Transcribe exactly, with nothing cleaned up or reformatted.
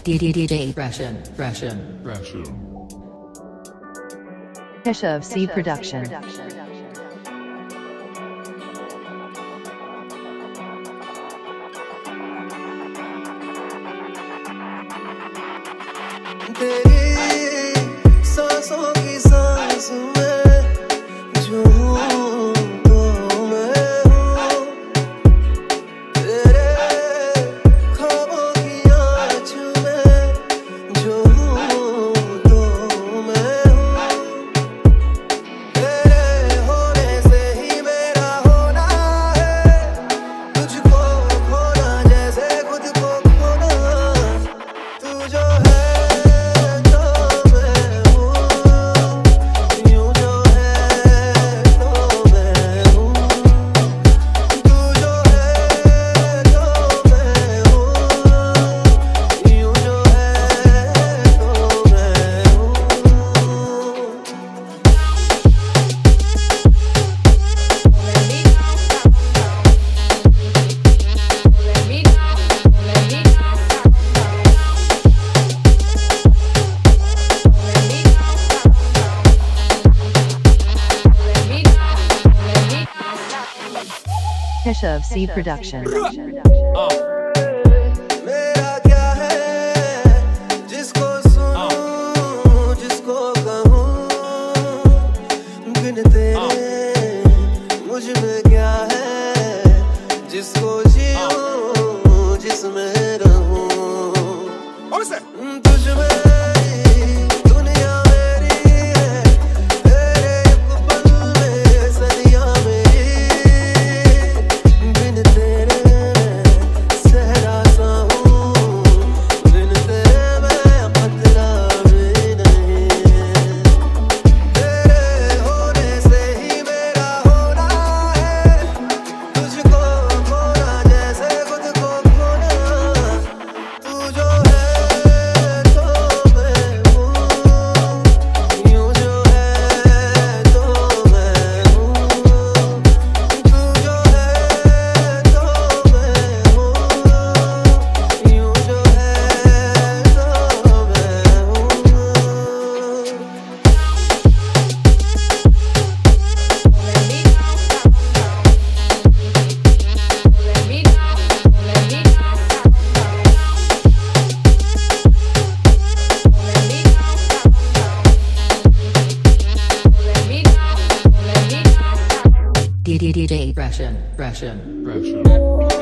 D D D J Russian, Russian, Russian. Keshav C Production. तेरी सांसों की सांस में जो हूँ तो मैं हूँ, तेरे ख्वाबों की आँच में जो हूँ तो मैं हूँ, तेरे होने से ही मेरा होना है, तुझको खोना जैसे खुद को खोना, तू जो है Keshav C Production. मेरा क्या है जिसको सुनूं जिसको कहूँ, बिन तेरे मुझ में क्या है जिसको जीऊं जिसमें रहूं, तुझ में दुनिया मेरी है, तेरे एक पल में सदियां मेरी, बिन तेरे सहरा सा हूँ, बिन तेरे मैं खतरा भी नहीं, तेरे होने से ही मेरा होना है, तुझको खोना जैसे खुद को खोना, तू जो है तो मैं हूँ, यूं जो है तो मैं हूँ, तू जो है तो मैं हूँ, यूं जो है तो मैं हूँ। D D D J Russian, Russian, Russian.